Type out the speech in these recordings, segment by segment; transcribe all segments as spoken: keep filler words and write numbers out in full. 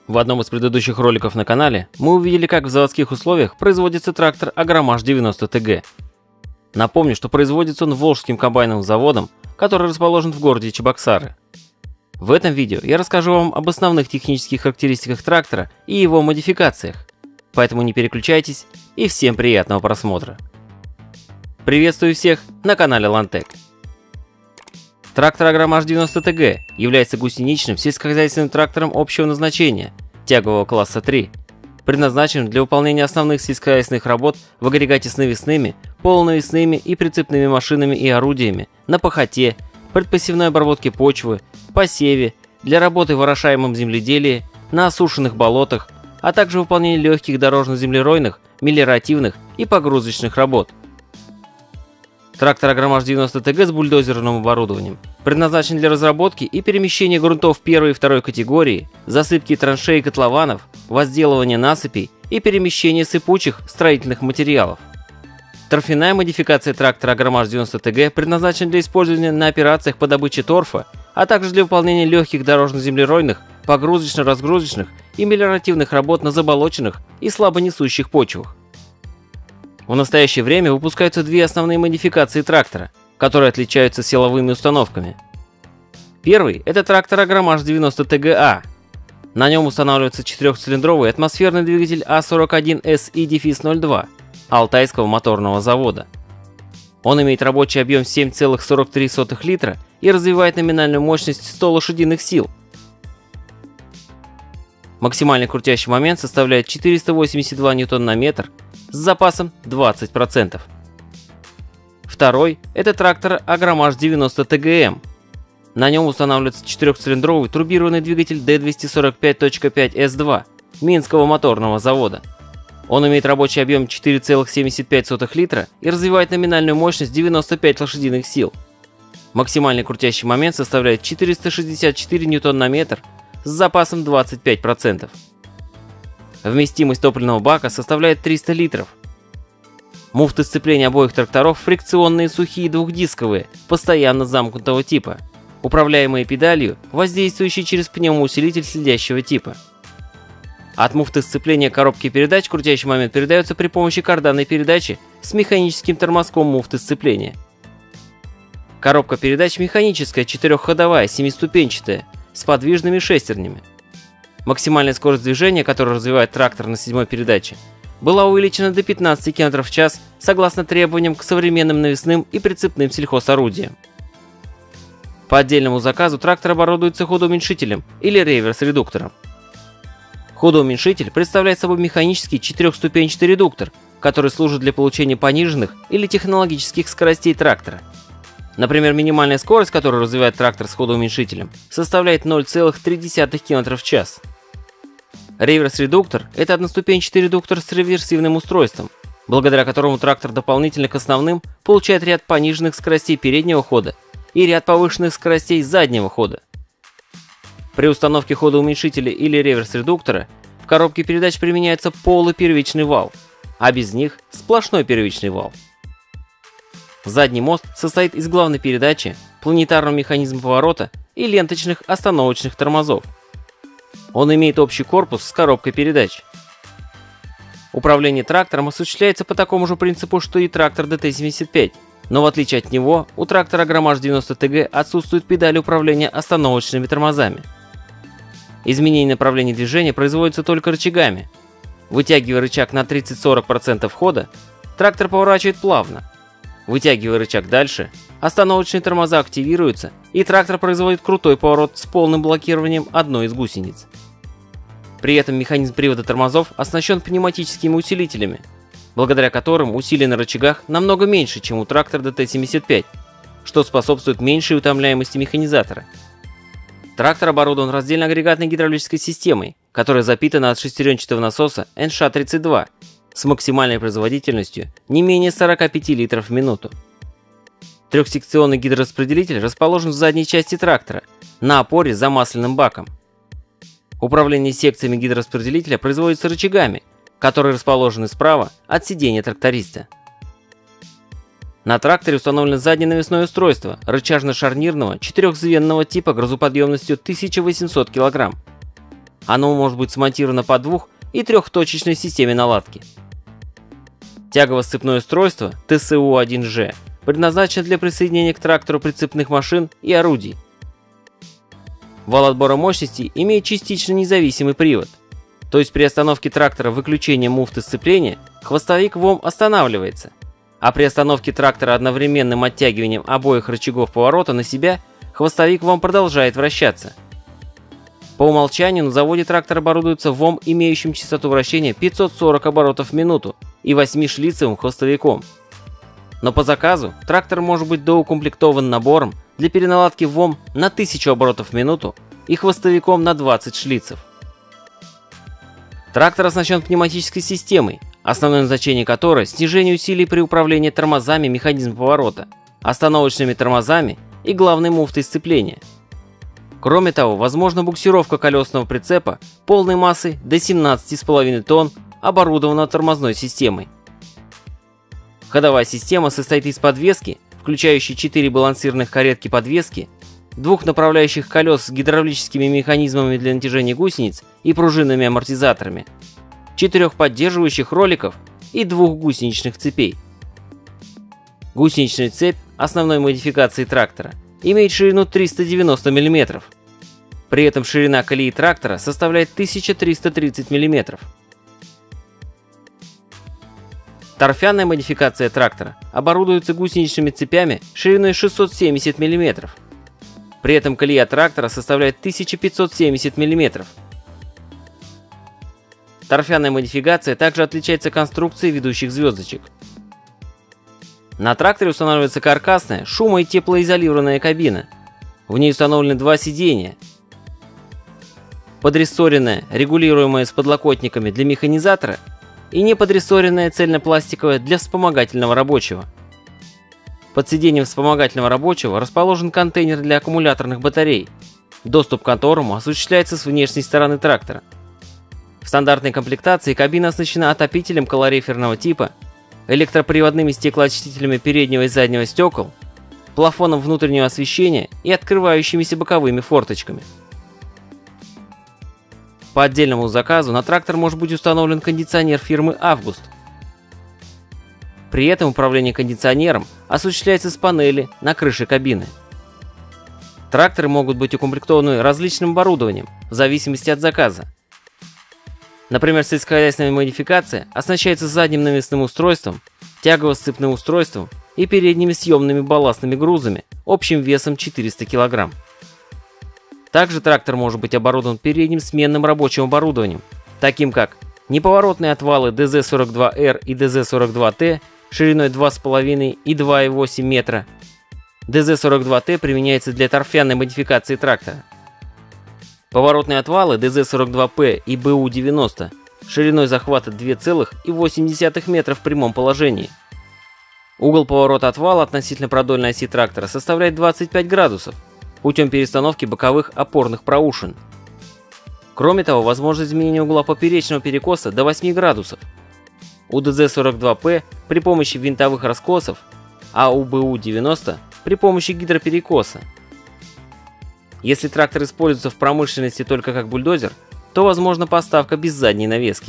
В одном из предыдущих роликов на канале мы увидели, как в заводских условиях производится трактор Агромаш девяносто тэ гэ. Напомню, что производится он Волжским комбайновым заводом, который расположен в городе Чебоксары. В этом видео я расскажу вам об основных технических характеристиках трактора и его модификациях, поэтому не переключайтесь и всем приятного просмотра. Приветствую всех на канале Landtech. Трактор Агромаш девяносто тэ гэ является гусеничным сельскохозяйственным трактором общего назначения тягового класса три, предназначенным для выполнения основных сельскохозяйственных работ в агрегате с навесными, полунавесными и прицепными машинами и орудиями, на пахоте, предпосевной обработке почвы, посеве, для работы в орошаемом земледелии, на осушенных болотах, а также выполнение легких дорожно-землеройных, мелиоративных и погрузочных работ. Трактор Агромаш девяносто тэ гэ с бульдозерным оборудованием предназначен для разработки и перемещения грунтов первой и второй категории, засыпки траншей и котлованов, возделывания насыпей и перемещения сыпучих строительных материалов. Торфяная модификация трактора Агромаш девяносто тэ гэ предназначена для использования на операциях по добыче торфа, а также для выполнения легких дорожно-землеройных, погрузочно-разгрузочных и мелиоративных работ на заболоченных и слабонесущих почвах. В настоящее время выпускаются две основные модификации трактора, которые отличаются силовыми установками. Первый – это трактор Агромаш девяносто тэ гэ а. На нем устанавливается четырехцилиндровый атмосферный двигатель а сорок один эс и ноль два Алтайского моторного завода. Он имеет рабочий объем семь целых сорок три сотых литра и развивает номинальную мощность сто лошадиных сил. Максимальный крутящий момент составляет четыреста восемьдесят два ньютона на метр с запасом двадцать процентов. Второй – это трактор Агромаш девяносто тэ гэ эм. На нем устанавливается четырехцилиндровый турбированный двигатель дэ двести сорок пять пять эс два Минского моторного завода. Он имеет рабочий объем четыре целых семьдесят пять сотых литра и развивает номинальную мощность девяносто пять лошадиных сил. Максимальный крутящий момент составляет четыреста шестьдесят четыре ньютона на метр с запасом двадцать пять процентов. Вместимость топливного бака составляет триста литров. Муфты сцепления обоих тракторов фрикционные сухие двухдисковые, постоянно замкнутого типа, управляемые педалью, воздействующей через пневмоусилитель следящего типа. От муфты сцепления коробки передач крутящий момент передается при помощи карданной передачи с механическим тормозком муфты сцепления. Коробка передач механическая, четырехходовая, семиступенчатая, с подвижными шестернями. Максимальная скорость движения, которую развивает трактор на седьмой передаче, была увеличена до пятнадцати километров в час согласно требованиям к современным навесным и прицепным сельхозорудиям. По отдельному заказу трактор оборудуется ходоуменьшителем или реверс-редуктором. Ходоуменьшитель представляет собой механический четырехступенчатый редуктор, который служит для получения пониженных или технологических скоростей трактора. Например, минимальная скорость, которую развивает трактор с ходоуменьшителем, составляет ноль целых три десятых километра в час. Реверс-редуктор – это одноступенчатый редуктор с реверсивным устройством, благодаря которому трактор дополнительно к основным получает ряд пониженных скоростей переднего хода и ряд повышенных скоростей заднего хода. При установке ходоуменьшителя или реверс-редуктора в коробке передач применяется полый первичный вал, а без них – сплошной первичный вал. Задний мост состоит из главной передачи, планетарного механизма поворота и ленточных остановочных тормозов. Он имеет общий корпус с коробкой передач. Управление трактором осуществляется по такому же принципу, что и трактор дэ тэ семьдесят пять, но в отличие от него, у трактора Агромаш девяносто тэ гэ отсутствует педаль управления остановочными тормозами. Изменение направления движения производится только рычагами. Вытягивая рычаг на тридцать-сорок процентов хода, трактор поворачивает плавно. Вытягивая рычаг дальше, остановочные тормоза активируются, и трактор производит крутой поворот с полным блокированием одной из гусениц. При этом механизм привода тормозов оснащен пневматическими усилителями, благодаря которым усилия на рычагах намного меньше, чем у трактора дэ тэ семьдесят пять, что способствует меньшей утомляемости механизатора. Трактор оборудован раздельно-агрегатной гидравлической системой, которая запитана от шестеренчатого насоса эн ша тридцать два с максимальной производительностью не менее сорока пяти литров в минуту. Трехсекционный гидрораспределитель расположен в задней части трактора, на опоре за масляным баком. Управление секциями гидрораспределителя производится рычагами, которые расположены справа от сидения тракториста. На тракторе установлено заднее навесное устройство рычажно-шарнирного четырехзвенного типа грузоподъемностью тысяча восемьсот килограмм. Оно может быть смонтировано по двух- и трехточечной системе наладки. Тягово-сцепное устройство Т С У один Ж предназначено для присоединения к трактору прицепных машин и орудий. Вал отбора мощности имеет частично независимый привод, то есть при остановке трактора выключением муфты сцепления хвостовик ВОМ останавливается, а при остановке трактора одновременным оттягиванием обоих рычагов поворота на себя хвостовик ВОМ продолжает вращаться. По умолчанию на заводе трактор оборудуется ВОМ, имеющим частоту вращения пятьсот сорок оборотов в минуту и восьмишлицевым хвостовиком. Но по заказу трактор может быть доукомплектован набором для переналадки ВОМ на тысячу оборотов в минуту и хвостовиком на двадцать шлицев. Трактор оснащен пневматической системой, основное назначение которой – снижение усилий при управлении тормозами механизма поворота, остановочными тормозами и главной муфтой сцепления. Кроме того, возможна буксировка колесного прицепа полной массой до семнадцати с половиной тонн, оборудованного тормозной системой. Ходовая система состоит из подвески, включающей четыре балансирных каретки подвески, двух направляющих колес с гидравлическими механизмами для натяжения гусениц и пружинными амортизаторами, четырех поддерживающих роликов и двух гусеничных цепей. Гусеничная цепь основной модификации трактора имеет ширину триста девяносто миллиметров. При этом ширина колеи трактора составляет тысяча триста тридцать миллиметров. Торфяная модификация трактора оборудуется гусеничными цепями шириной шестьсот семьдесят миллиметров. При этом колея трактора составляет тысяча пятьсот семьдесят миллиметров. Торфяная модификация также отличается конструкцией ведущих звездочек. На тракторе устанавливается каркасная, шумо- и теплоизолированная кабина. В ней установлены два сиденья. Подрессоренное, регулируемое с подлокотниками для механизатора, и неподрессоренное цельнопластиковое для вспомогательного рабочего. Под сиденьем вспомогательного рабочего расположен контейнер для аккумуляторных батарей, доступ к которому осуществляется с внешней стороны трактора. В стандартной комплектации кабина оснащена отопителем калориферного типа, электроприводными стеклоочистителями переднего и заднего стекол, плафоном внутреннего освещения и открывающимися боковыми форточками. По отдельному заказу на трактор может быть установлен кондиционер фирмы «Август». При этом управление кондиционером осуществляется с панели на крыше кабины. Тракторы могут быть укомплектованы различным оборудованием в зависимости от заказа. Например, сельскохозяйственная модификация оснащается задним навесным устройством, тягово-сцепным устройством и передними съемными балластными грузами общим весом четыреста килограмм. Также трактор может быть оборудован передним сменным рабочим оборудованием, таким как неповоротные отвалы Д З сорок два Р и Д З сорок два Т шириной два с половиной и два и восемь метра. Д З сорок два Т применяется для торфяной модификации трактора. Поворотные отвалы Д З сорок два П и Б У девяносто шириной захвата два целых восемь десятых метра в прямом положении. Угол поворота отвала относительно продольной оси трактора составляет двадцать пять градусов путем перестановки боковых опорных проушин. Кроме того, возможно изменение угла поперечного перекоса до восьми градусов. У Д З сорок два П при помощи винтовых раскосов, а у Б У девяносто при помощи гидроперекоса. Если трактор используется в промышленности только как бульдозер, то возможна поставка без задней навески.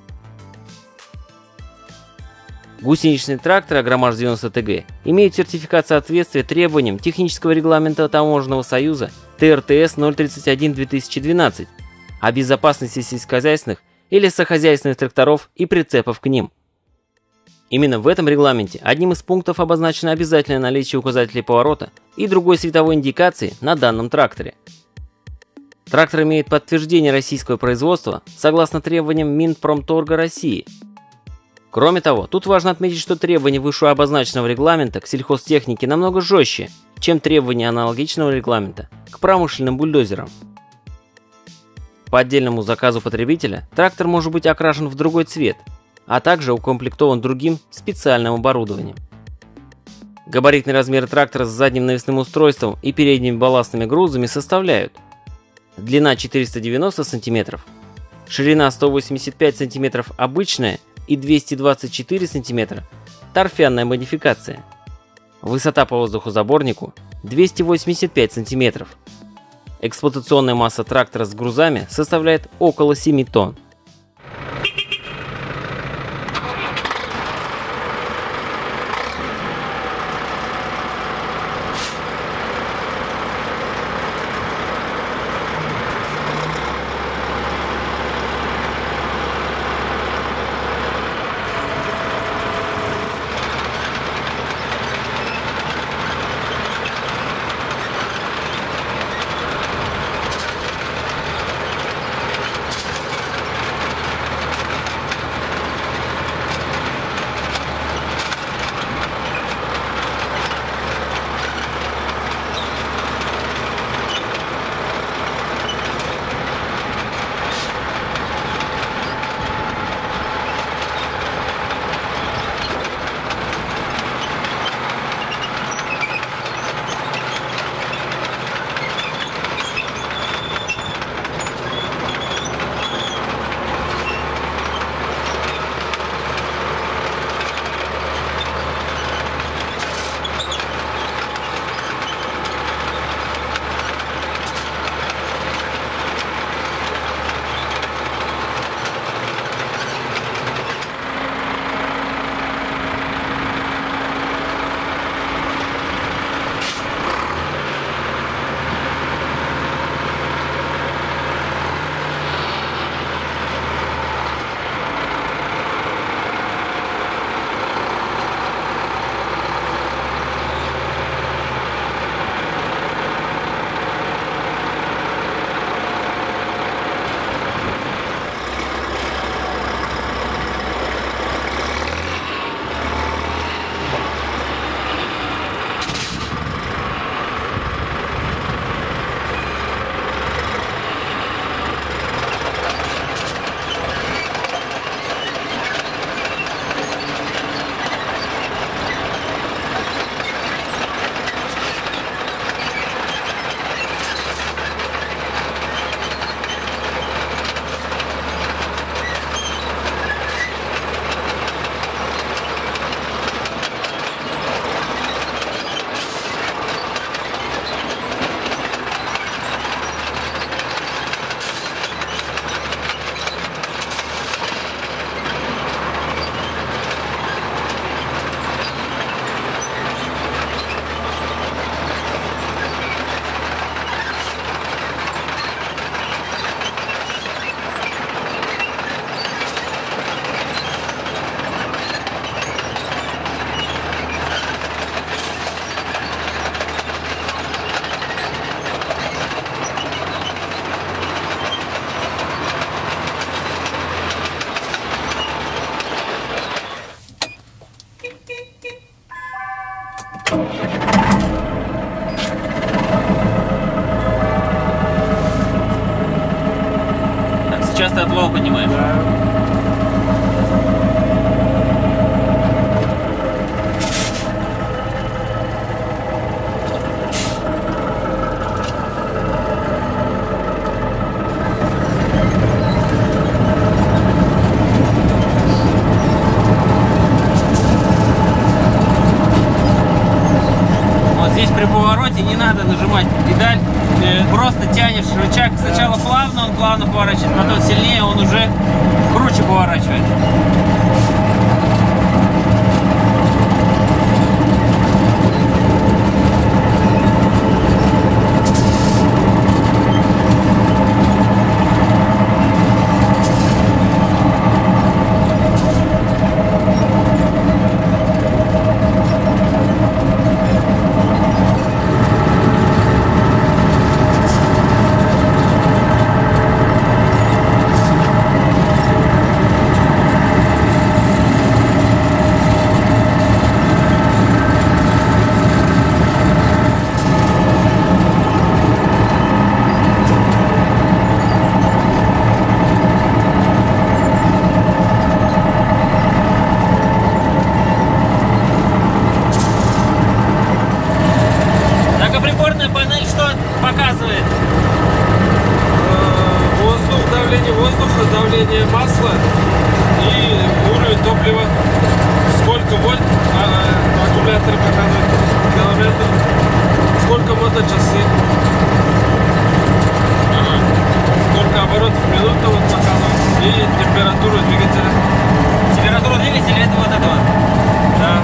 Гусеничный трактор Агромаш девяносто Т Г имеет сертификат соответствия требованиям технического регламента Таможенного союза Т Р Т С ноль тридцать один две тысячи двенадцать о безопасности сельскохозяйственных и лесохозяйственных тракторов и прицепов к ним. Именно в этом регламенте одним из пунктов обозначено обязательное наличие указателей поворота и другой световой индикации на данном тракторе. Трактор имеет подтверждение российского производства согласно требованиям Минпромторга России. Кроме того, тут важно отметить, что требования вышеобозначенного регламента к сельхозтехнике намного жестче, чем требования аналогичного регламента к промышленным бульдозерам. По отдельному заказу потребителя трактор может быть окрашен в другой цвет, а также укомплектован другим специальным оборудованием. Габаритные размеры трактора с задним навесным устройством и передними балластными грузами составляют: длина четыреста девяносто сантиметров, ширина сто восемьдесят пять сантиметров обычная и двести двадцать четыре сантиметра торфяная модификация, высота по воздухозаборнику двести восемьдесят пять сантиметров. Эксплуатационная масса трактора с грузами составляет около семи тонн. Так, сейчас ты отвал поднимаешь. Да. Здесь при повороте не надо нажимать педаль, Нет. просто тянешь рычаг. Сначала плавно, он плавно поворачивает, потом сильнее, он уже круче поворачивает. Приборная панель что показывает? Воздух, давление воздуха, давление масла и уровень топлива. Сколько вольт а, аккумулятор показывает, километр, сколько моточасы. сколько оборотов в минуту вот показывает и температуру двигателя. Температура двигателя это вот это вот. Да.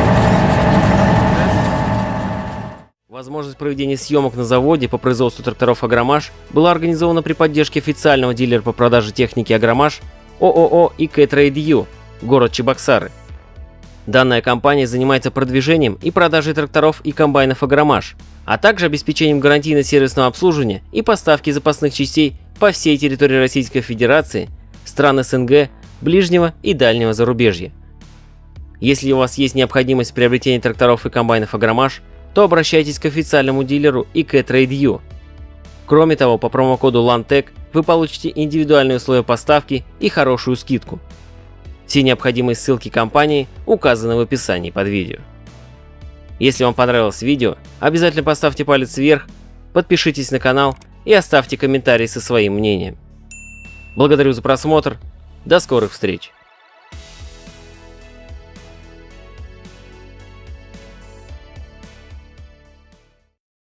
Возможность проведения съемок на заводе по производству тракторов «Агромаш» была организована при поддержке официального дилера по продаже техники «Агромаш» ООО ИК Трейд Ю, город Чебоксары. Данная компания занимается продвижением и продажей тракторов и комбайнов «Агромаш», а также обеспечением гарантийно-сервисного обслуживания и поставки запасных частей по всей территории Российской Федерации, стран СНГ, ближнего и дальнего зарубежья. Если у вас есть необходимость в приобретении тракторов и комбайнов «Агромаш», то обращайтесь к официальному дилеру ИК Трейд Ю. Кроме того, по промокоду LANTEC вы получите индивидуальные условия поставки и хорошую скидку. Все необходимые ссылки компании указаны в описании под видео. Если вам понравилось видео, обязательно поставьте палец вверх, подпишитесь на канал и оставьте комментарий со своим мнением. Благодарю за просмотр, до скорых встреч!